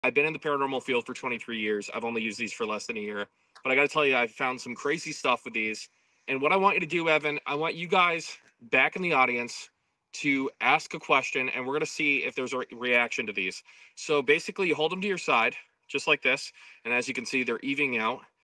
I've been in the paranormal field for 23 years. I've only used these for less than a year. But I got to tell you, I've found some crazy stuff with these. And what I want you to do, Evan, I want you guys back in the audience to ask a question, and we're going to see if there's a reaction to these. So basically, you hold them to your side, just like this. And as you can see, they're evening out.